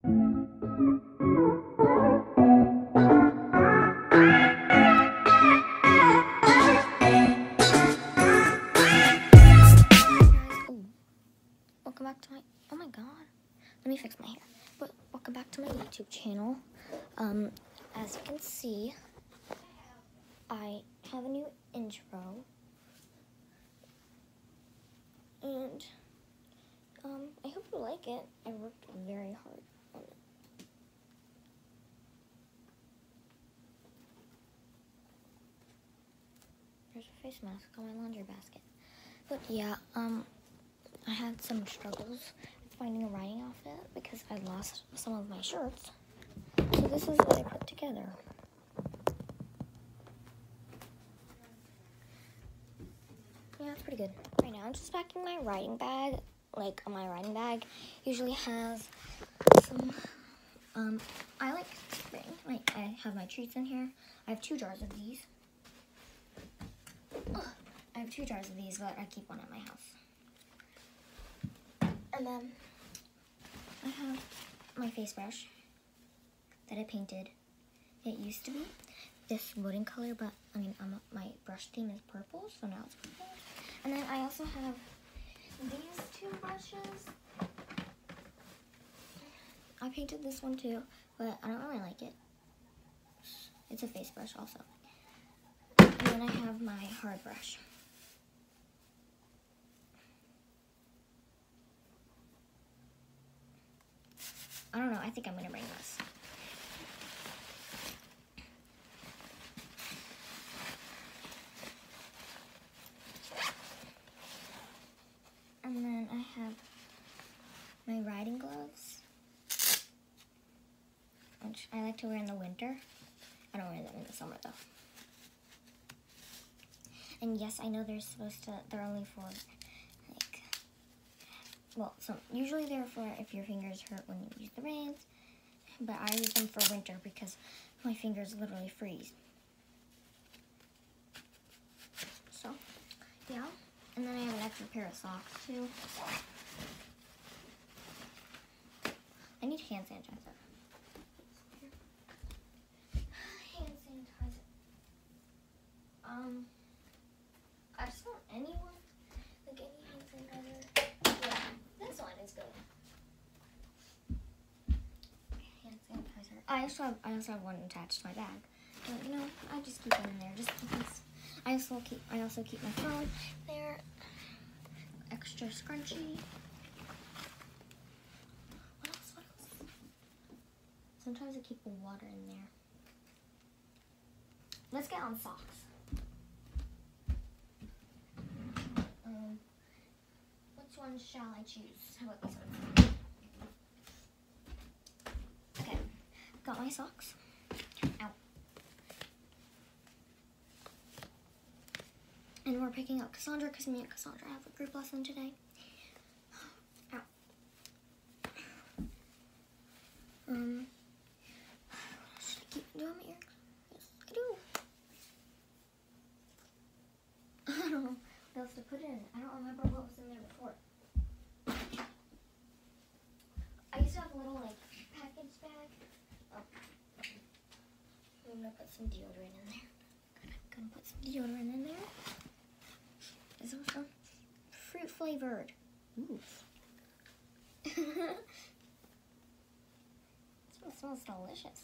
Welcome back to my, oh my god, let me fix my hair. But welcome back to my YouTube channel. As you can see, I have a new intro, and I hope you like it. I worked very hard on it. There's a face mask on my laundry basket. But yeah, I had some struggles finding a writing outfit because I lost some of my shirts. So this is what I put together. Yeah, it's pretty good. Right now I'm just packing my writing bag. Like, my writing bag usually has some, I like spring. Like, I have my treats in here. I have 2 jars of these. I have 2 jars of these, but I keep one at my house. And then I have my face brush that I painted. It used to be this wooden color, but I mean, my brush theme is purple, so now it's purple. And then I also have these 2 brushes. I painted this one too, but I don't really like it. It's a face brush also. And then I have my hard brush. I don't know, I think I'm gonna bring this. And then I have my riding gloves, which I like to wear in the winter. I don't wear them in the summer though. And yes, I know they're only for like, well, usually they're for if your fingers hurt when you use the reins, but I use them for winter because my fingers literally freeze. So, yeah. And then I have an extra pair of socks too. I need hand sanitizer. Hand sanitizer. I just want anyone, like any hand sanitizer. Yeah, this one is good. Hand sanitizer. I also have one attached to my bag. But, you know, I just keep it in there just in case. I also keep my phone there. Extra scrunchie. What else? Sometimes I keep water in there. Let's get on socks. Which one shall I choose? How about this one? Okay, got my socks. Ow. And we're picking up Cassandra because me and Cassandra have a group lesson today. Ow. What else should I keep? Do I have my ear? Yes, I do. I don't know what else to put in. I don't remember what was in there before. I used to have a little, like, package bag. Oh. I'm gonna put some deodorant in there. Gonna put some deodorant in there. This is also fruit flavored. Ooh. It smells delicious.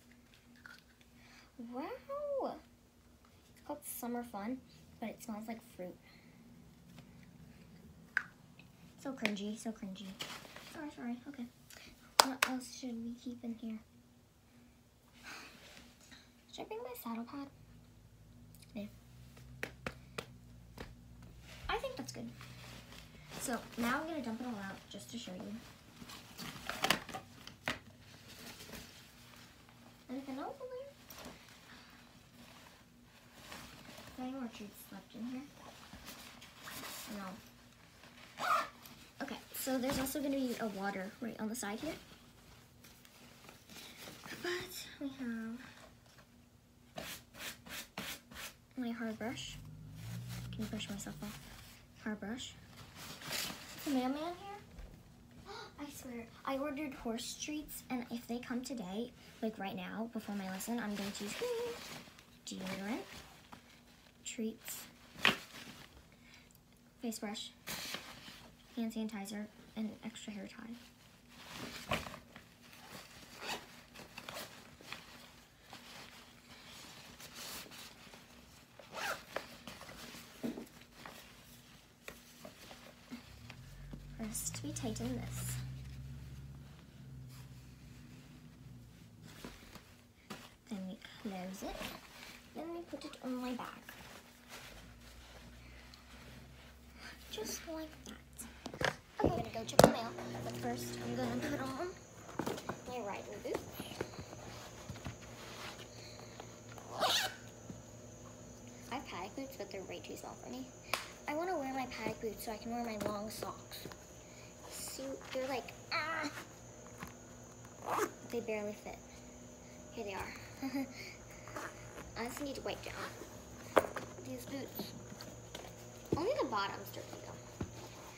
Wow. It's called Summer Fun, but it smells like fruit. So cringy, so cringy. Sorry, okay. What else should we keep in here? Should I bring my saddle pad? Yeah. I think that's good. So now I'm gonna dump it all out just to show you. Anything else in there? Any more treats left in here? No. Okay, so there's also gonna be a water right on the side here. But we have my hard brush. Can brush myself off. Hard brush. Is the mailman here? I swear, I ordered horse treats, and if they come today, like right now, before my lesson, I'm going to use deodorant, treats, face brush, hand sanitizer, and extra hair tie. First, we tighten this. Then we close it. Then we put it on my back. Just like that. Okay, I'm gonna go check the mail. But first, I'm gonna put on my riding boots. I have paddock boots, but they're way too small for me. I want to wear my paddock boots so I can wear my long socks. See, they're like, they barely fit. Here they are. I just need to wipe down these boots. Only the bottom's dirty though.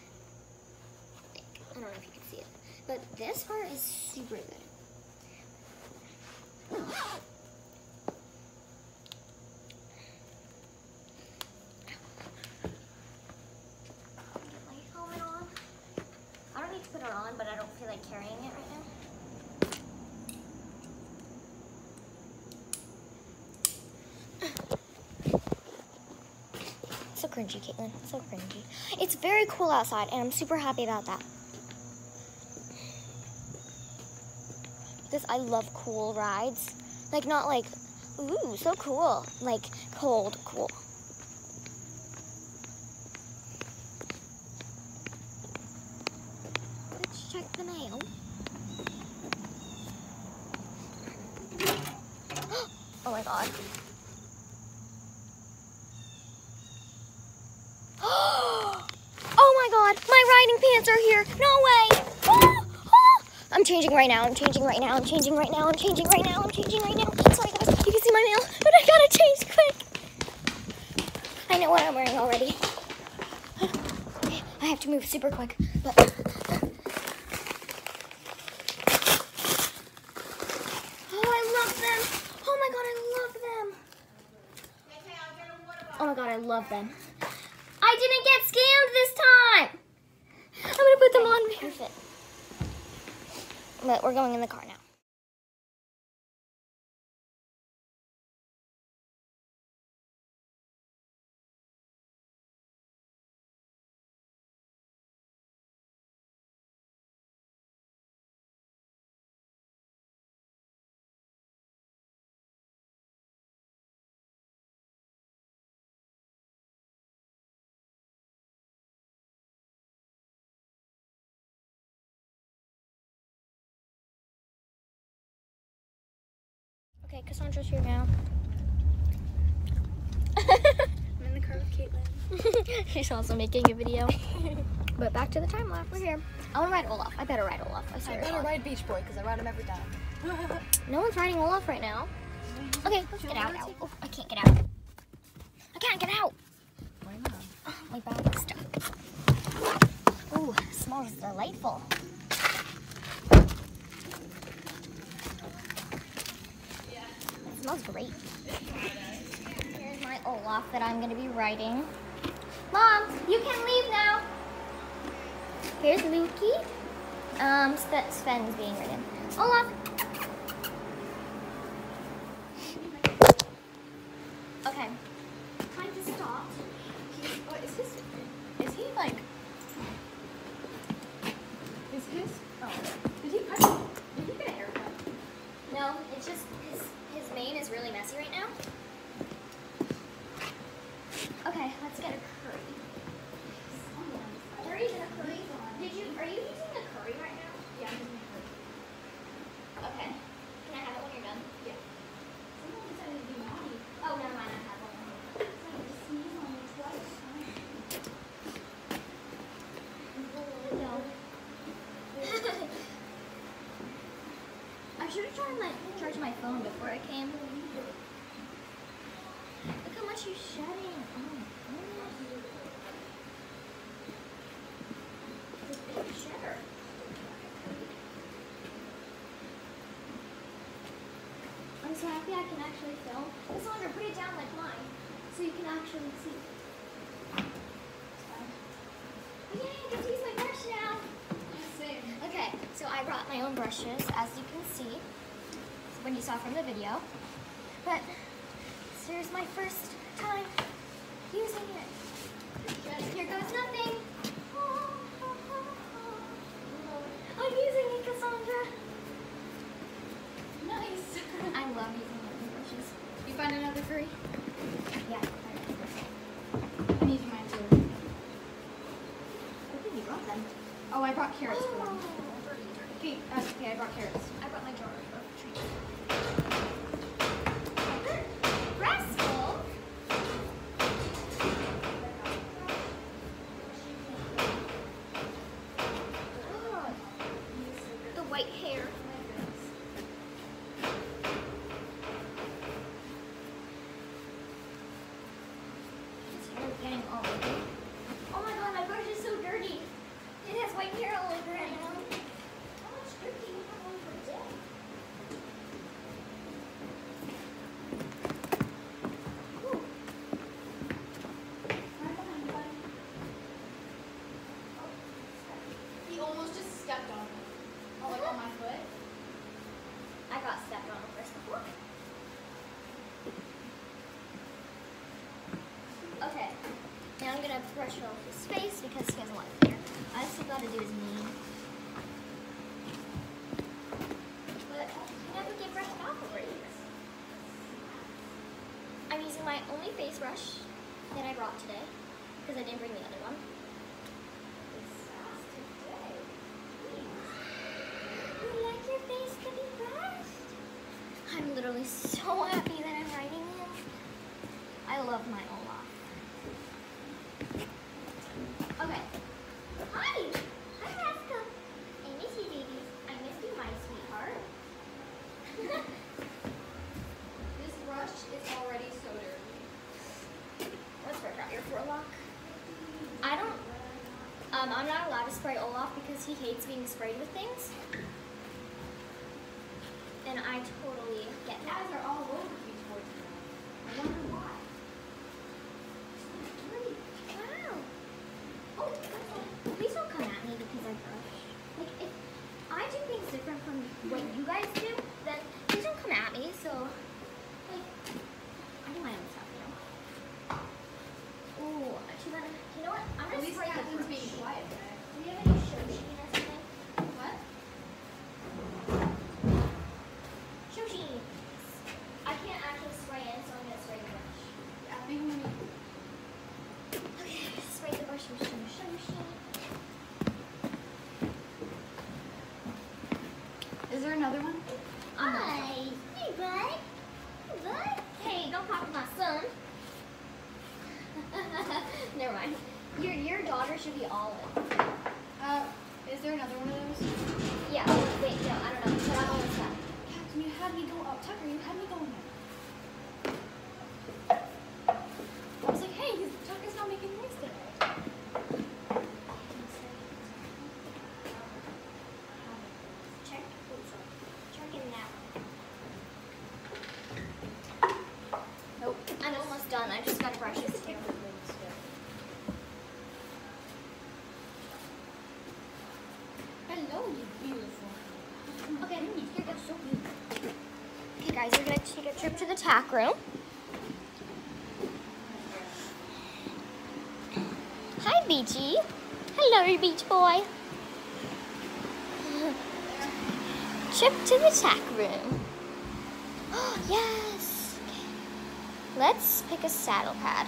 I don't know if you can see it, but this part is super good. Get my helmet on. I don't need to put it on, but I don't feel like carrying it right now. So cringy, Caitlin. So cringy. It's very cool outside, and I'm super happy about that. Because I love cool rides. Like, not like, ooh, so cool. Like, cold, cool. Let's check the mail. Oh my god. Oh my god, my riding pants are here. No way. I'm changing right now. I'm changing right now. I'm changing right now. I'm changing right now. I'm changing right now. Sorry guys, you can see my mail, but I gotta change quick. I know what I'm wearing already. I have to move super quick, but oh, I love them. Oh my god, I love them. Oh my god, I love them. I didn't get scammed this time. I'm gonna put them on. Perfect. But we're going in the car now. Okay, Cassandra's here now. I'm in the car with Caitlin. She's also making a video. But back to the time lapse. We're here. I want to ride Olaf. I better ride Olaf. I swear. I better ride Beach Boy because I ride him every time. No one's riding Olaf right now. Okay, let's get out now. Oh, I can't get out. I can't get out. Why not? Oh, my bag is stuck. Ooh, it smells delightful. It smells great. Here's my Olaf that I'm going to be riding. Mom, you can leave now. Here's Lukey. Sven's being ridden. Olaf. Okay. Time to stop. What is his? Is he like? Is his? Oh, did he get a haircut? No, it's just his mane is really messy right now. Okay, let's get a curry. Are you using a curry? Are you using a curry right now? Yeah, I'm using a curry. Okay. Can I have it when you're done? Yeah. Someone said it'd be naughty. Oh, never mind. I have one. I should have charged my phone before I came. Look how much you're shedding. Oh my goodness. It's a big shedder. so happy I can actually film. Cassandra, put it down like mine so you can actually see. Yay, I get to use my brush now. Same. Okay, so I brought my own brushes, as you can see, when you saw from the video. But here's my first time using it. Here goes nothing. I'm using it, Cassandra. Nice. I love using my brushes. You find another free? Yeah. I'm using mine too. I think you brought them. Oh, I brought carrots for them. Okay, I brought carrots. I brought my jar of treats. Rascal! Oh, the white hair. His hair is getting all over. Oh my god, my brush is so dirty. It has white hair all over it now. How much dirt do you have on your desk? Ooh. He almost just stepped on me. Oh, like on my foot? I got stepped on first before. Okay, now I'm gonna brush off his face because he has a lot of hair. I still gotta do his knee. But he never get brushed off over here. I'm using my only face brush that I brought today because I didn't bring the other one. You like your face to be brushed? I'm literally so happy that I'm writing him. I love my Olaf. Okay. Hi! Hi, Rascal. I miss you, babies. I miss you, my sweetheart. This brush is already so dirty. Let's brush out your forelock. I'm not allowed to spray Olaf because he hates being sprayed with things. And I totally get You that. guys are all over me towards me. I wonder why. Wow. Oh, please don't come at me because I brush. Like, if I do things different from what you guys do, then please don't come at me. So, like, I do my own stuff, you know. Ooh, too bad. You know what? I'm At gonna least spray the Catherine's brush. being quiet today. Do you have any Shoshi or something? What? Shoshi. I can't actually spray in, so I'm gonna spray the brush. Yeah, maybe when you... Okay, spray the brush with some Shoshi. Is there another one? Hi. Hey, bud. Hey, bud. Hey, don't talk to my son. Never mind. Your daughter should be Olive. Is there another one of those? Yeah. Wait, no, I don't know. But I'm almost done. Captain, you had me go up. Tucker, you had me go in there. I was like, hey, Tucker's not making noise today. Check. Check it now. Nope. I'm almost done. I just gotta brush his hair. Hello, you beautiful. Okay, here goes. So beautiful. Okay, guys, we're gonna take a trip to the tack room. Hi, Beachy. Hello, beach boy. Trip to the tack room. Oh, yes. Okay. Let's pick a saddle pad.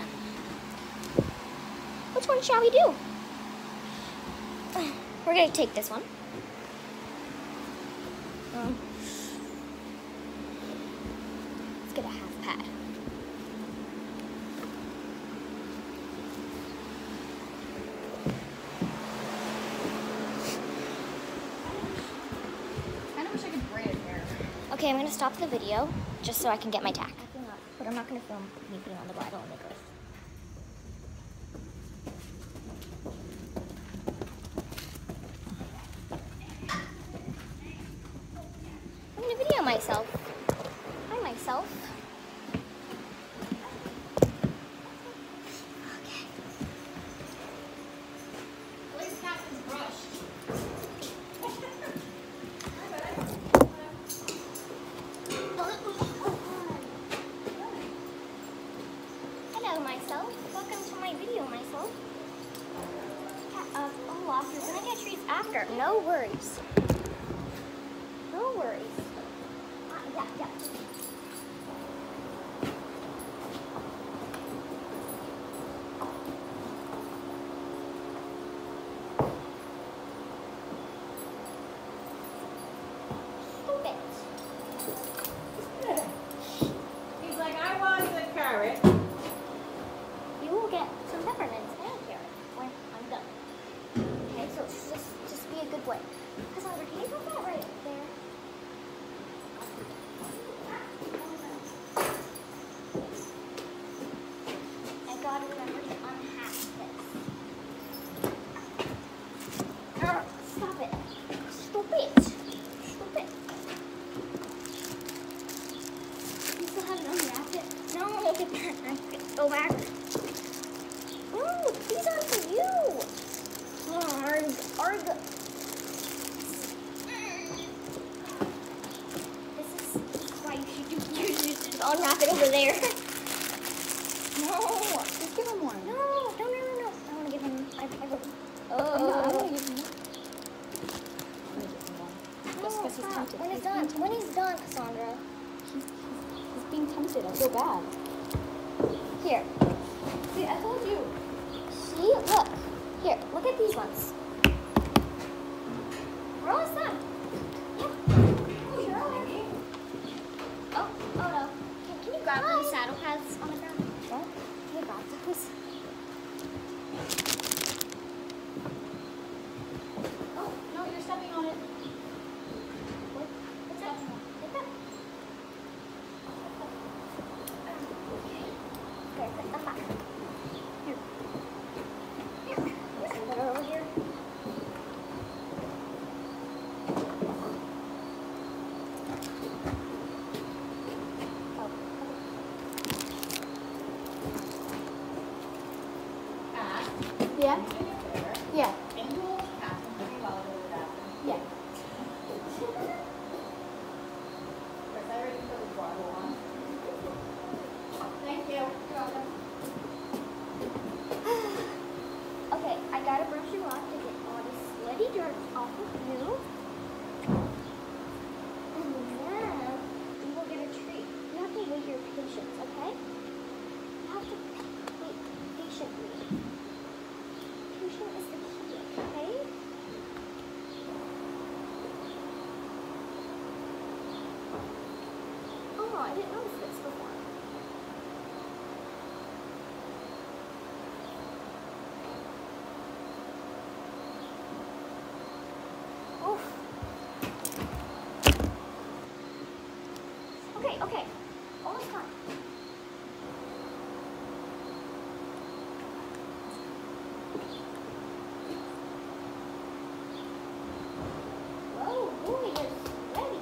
Which one shall we do? We're gonna take this one. Let's get a half pad. I kind of wish I could braid hair. Okay, I'm gonna stop the video just so I can get my tack. But I'm not gonna film me being on the bridle and the girth. I'm gonna video myself. Hi, myself. myself. Okay. At least Captain's brushed. Hello, myself. Welcome to my video, myself. Olaf, you're gonna get treats after. No worries. No worries. Yeah. Stupid. He's like, I want the carrot. You will get some peppermints and carrot when I'm done. Okay, so just be a good boy. Cassandra, can you put that right there? I gotta remember to unhatch this. Stop it. Stupid. You still haven't unwrapped it? No, look at that. Go back. No, these aren't for you. Arg. This is why you should unwrap it over there. No. Just give him one. No. I want to give him. I will. I want to give him one. No, Because he's stop. tempted. When he's done, Cassandra. He's being tempted. I feel bad. Here. See, I told you. See? Look. Here. Look at these ones. We're almost done. Yep. Oh, you're all right. Oh no. Can you grab those saddle pads on the ground? What? Can you grab those? Oh, no, you're stepping on it. What's that? Like that? Okay, put them back. Here. Put it over here. Yeah? Yeah. Yeah. Thank you. Okay, I gotta brush you off to get all this sweaty dirt off of you. And then you will get a treat. You have to wait your patience, okay? You have to wait patiently. Patient is the key, okay? Oh, I didn't notice this before. Oof. Okay. Almost done. Whoa, boy, you're ready.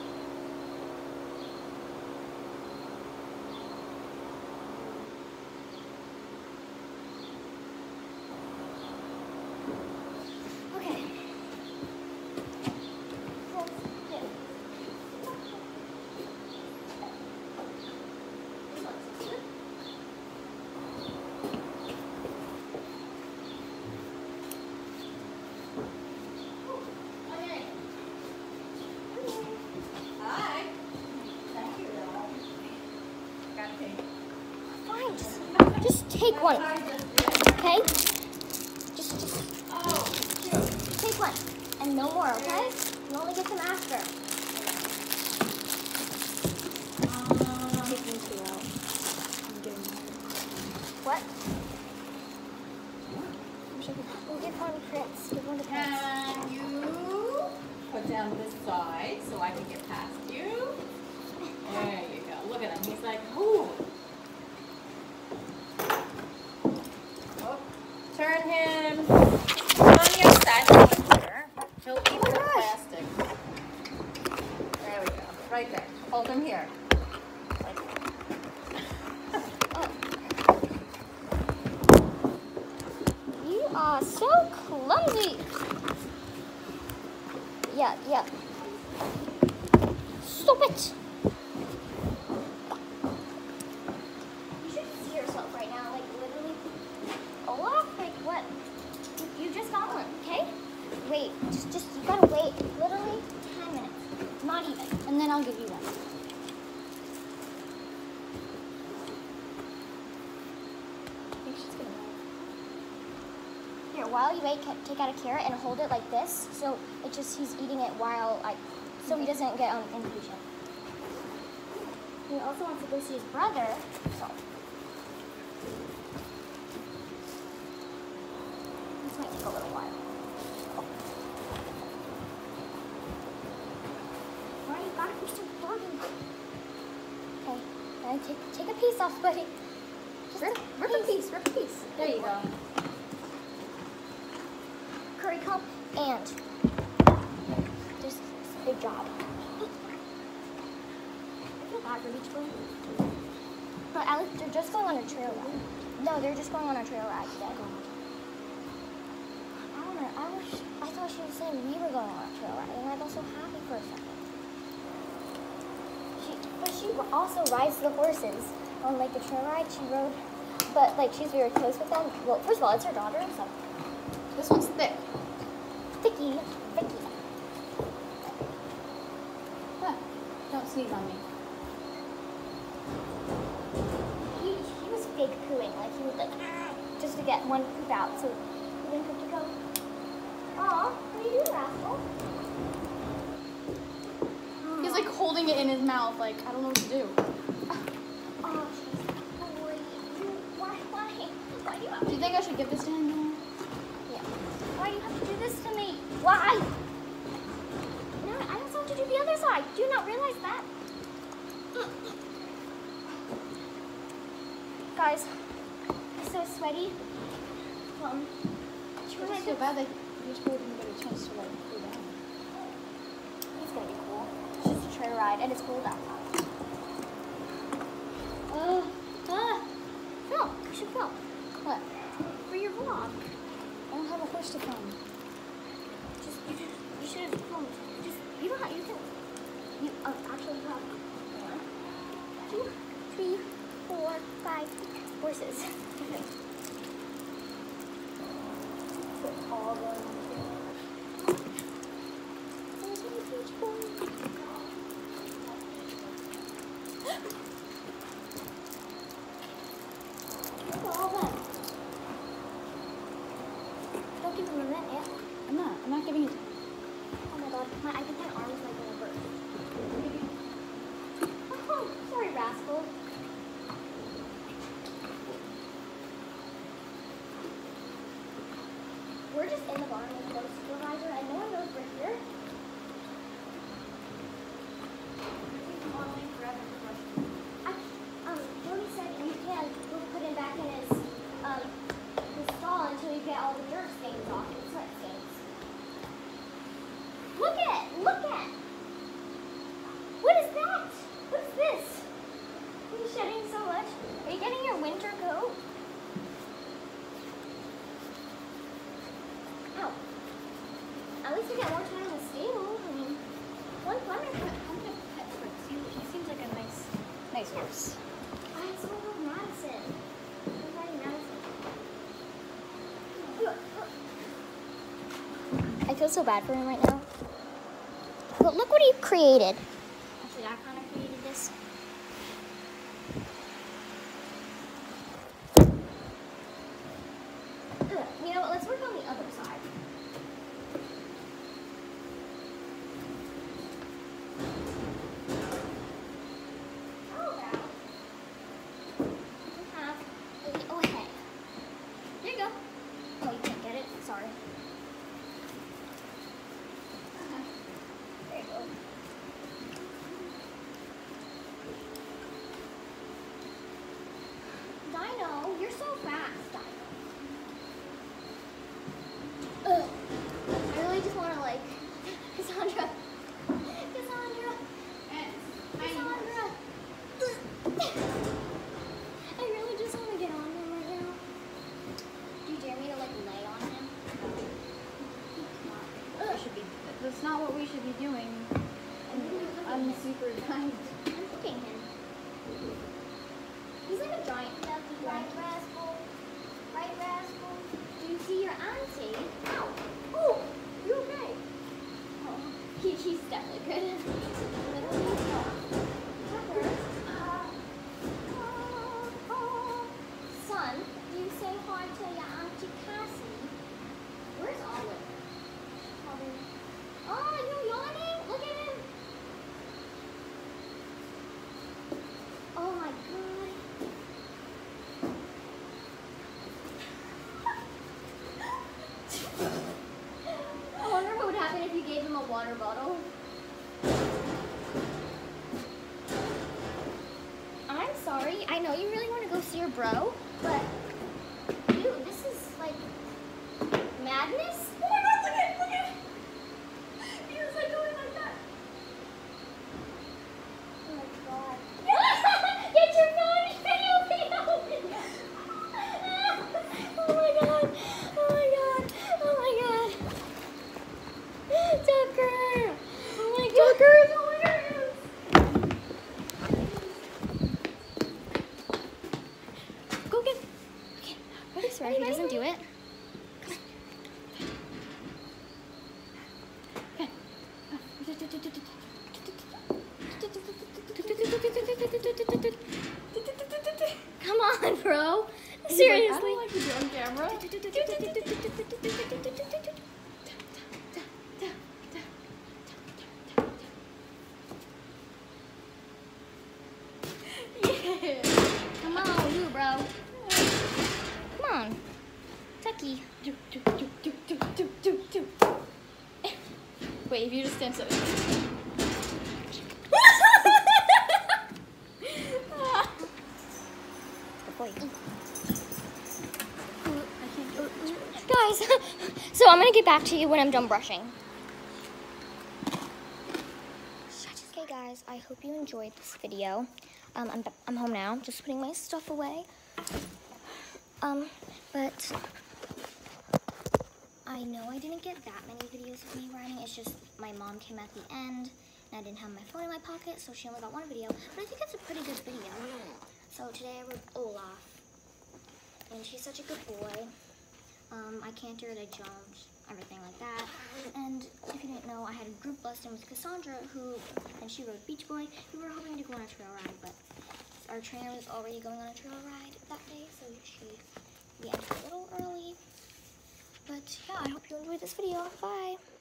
Okay. Hi. Thank you, Fine, just take one, okay? Just take one, and no more, okay? You only get some after. Taking two out. I'm getting What? We'll give one to Prince. Give one to Prince. Can you put down this side so I can get past you? There you go. Look at him. He's like, ooh. Oh, turn him on your side. Here. He'll eat the plastic. There we go. Right there. Hold him here. So clumsy. Yeah. Stop it. You should see yourself right now, like literally. Olaf, like what? You just got one, okay? Wait, just you gotta wait. Literally 10 minutes, not even, and then I'll give you one. I think she's gonna. Here, while you wait, take out a carrot and hold it like this, so it just he's eating it while so he doesn't get impatient. He also wants to go see his brother, so this might take a little while. Alright, you gotta be so burdened. Okay, now take a piece off, buddy. Just rip a piece. There you go. Curry comb and just good job. I feel bad for each one. But at least they're just going on a trail ride. No, they're just going on a trail ride today. I don't know. I thought she was saying we were going on a trail ride, and I got so happy for a second. But she also rides the horses on like the trail ride. She rode, but like she's very close with them. Well, first of all, it's her daughter, so This one's thick. Vicky. Huh. Don't sneeze on me. He was fake pooing, like he was like just to get one poop out, so he didn't have to go. Aw, what are you doing, rascal? He's like holding it in his mouth, like, I don't know what to do. Oh, boy, why do you have Do you think I should give this to him now? Yeah. Why do you have to do this to me? Why? No, I also have to do the other side. Do you not realize that? Guys, I'm so sweaty. It's so bad that you're supposed to get a chance to like go down. It's gonna be cool. It's just a trail ride, and it's cold outside. Phil, you should film. What? For your vlog. I don't have a horse to film. You should have filmed. You don't have, you actually have 1, 2, 3, 4, 5 horses. Put all going on the trail. There's my peach boy. Look at all that. Don't give him a minute yet. I'm not giving it. Oh my god, I think my arm's like gonna burst. Oh, sorry, rascal. We're just in the barn with no supervisor, and no one knows we're here. Jody said you can put him back in his stall until you get all the dirt stains off and sweat stains. Look at! What is that? What is this? Are you shedding so much? Are you getting your winter coat? Ow. At least you get more time in the stable. I mean, one fun. I'm gonna pet Fritz. He seems like a nice horse. I saw with Madison. I'm riding Madison. I feel so bad for him right now. But look what he created. Actually, I kind of created this. You know what? Let's work on the other side. How about we have a head? There you go. Oh, you can't get it? Sorry. There you go. bro, but dude, this is like madness. Oh my God, look at it. He was like going like that. Oh my God. Get your phone, video. Oh my God. Oh my God. Oh my God. Tucker. Oh my God. Tucker is hilarious. Go get. I swear he doesn't do it. Come on, bro. Seriously. I don't like to be on camera. Yeah. Come on, you, bro. Come on. Tucky. Wait, if you just stand so. Good boy. I can't do it. Guys, so I'm gonna get back to you when I'm done brushing. Okay guys, I hope you enjoyed this video. I'm home now, just putting my stuff away. But I know I didn't get that many videos of me riding. It's just my mom came at the end and I didn't have my phone in my pocket, so she only got one video. But I think it's a pretty good video. So today I rode Olaf, and she's such a good boy. I cantered, I jumped, everything like that. And if you didn't know, I had a group lesson with Cassandra, and she rode Beach Boy. We were hoping to go on a trail ride, but our trainer was already going on a trail ride that day, so we ended a little early. But yeah, I hope you enjoyed this video. Bye.